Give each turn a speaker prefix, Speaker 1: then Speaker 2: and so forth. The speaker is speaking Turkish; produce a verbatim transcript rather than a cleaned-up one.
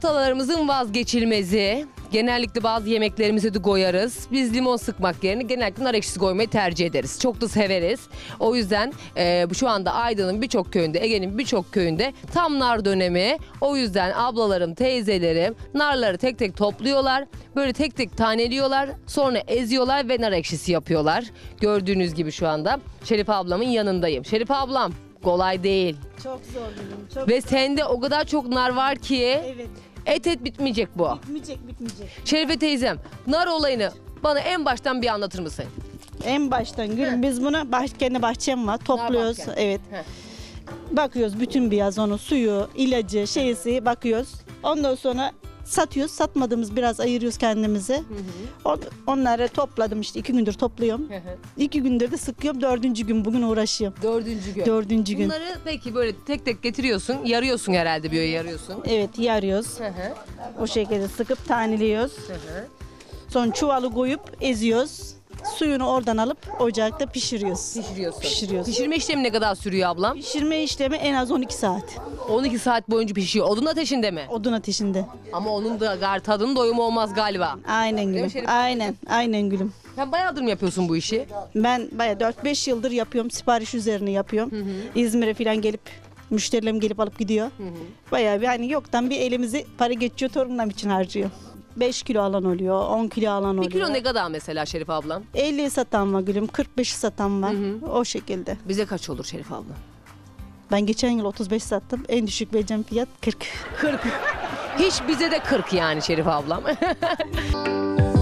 Speaker 1: Salatalarımızın vazgeçilmezi. Genellikle bazı yemeklerimize de koyarız. Biz limon sıkmak yerine genellikle nar ekşisi koymayı tercih ederiz. Çok da severiz. O yüzden e, şu anda Aydın'ın birçok köyünde, Ege'nin birçok köyünde tam nar dönemi. O yüzden ablalarım, teyzelerim narları tek tek topluyorlar. Böyle tek tek taneliyorlar. Sonra eziyorlar ve nar ekşisi yapıyorlar. Gördüğünüz gibi şu anda Şerife ablamın yanındayım. Şerife ablam, kolay değil.
Speaker 2: Çok zor benim. Çok
Speaker 1: Ve sende o kadar çok nar var ki
Speaker 2: Evet.
Speaker 1: et et bitmeyecek bu.
Speaker 2: Bitmeyecek, bitmeyecek.
Speaker 1: Şerife teyzem, nar olayını bana en baştan bir anlatır mısın?
Speaker 2: En baştan gülüm biz bunu baş, kendi bahçem var. Topluyoruz.
Speaker 1: bahçen.
Speaker 2: Evet.
Speaker 1: Heh.
Speaker 2: Bakıyoruz bütün bir yaz onu suyu, ilacı, şeysi bakıyoruz. Ondan sonra satıyoruz. Satmadığımız biraz ayırıyoruz kendimize. On, onları topladım işte iki gündür topluyorum. İki gündür de sıkıyorum. Dördüncü gün bugün uğraşıyorum.
Speaker 1: Dördüncü gün.
Speaker 2: Dördüncü gün.
Speaker 1: Bunları peki böyle tek tek getiriyorsun, yarıyorsun herhalde böyle yarıyorsun.
Speaker 2: Evet yarıyoruz.
Speaker 1: Hı hı.
Speaker 2: O şekilde sıkıp taneliyoruz.
Speaker 1: Hı hı.
Speaker 2: Sonra çuvalı koyup eziyoruz. Suyunu oradan alıp ocakta pişiriyoruz.
Speaker 1: Pişiriyorsun.
Speaker 2: Pişiriyoruz.
Speaker 1: Pişirme işlemi ne kadar sürüyor ablam?
Speaker 2: Pişirme işlemi en az on iki saat.
Speaker 1: on iki saat boyunca pişiyor. Odun ateşinde mi?
Speaker 2: Odun ateşinde.
Speaker 1: Ama onun da gar tadının doyumu olmaz galiba.
Speaker 2: Aynen
Speaker 1: mi
Speaker 2: gülüm.
Speaker 1: Şerif?
Speaker 2: Aynen. Aynen gülüm.
Speaker 1: Sen bayağıdır mı yapıyorsun bu işi?
Speaker 2: Ben bayağı dört beş yıldır yapıyorum. Sipariş üzerine yapıyorum. İzmir'e falan gelip müşterilerim gelip alıp gidiyor. Bayağı bir hani yoktan bir elimizi para geçiyor torunlarım için harcıyor. beş kilo alan oluyor, on kilo alan oluyor.
Speaker 1: Bir kilo ne kadar mesela Şerife ablam?
Speaker 2: elli satan var gülüm, kırk beş satan var. O şekilde.
Speaker 1: Bize kaç olur Şerife abla?
Speaker 2: Ben geçen yıl otuz beş sattım. En düşük vereceğim fiyat kırk.
Speaker 1: kırk. Hiç bize de kırk yani Şerife ablam.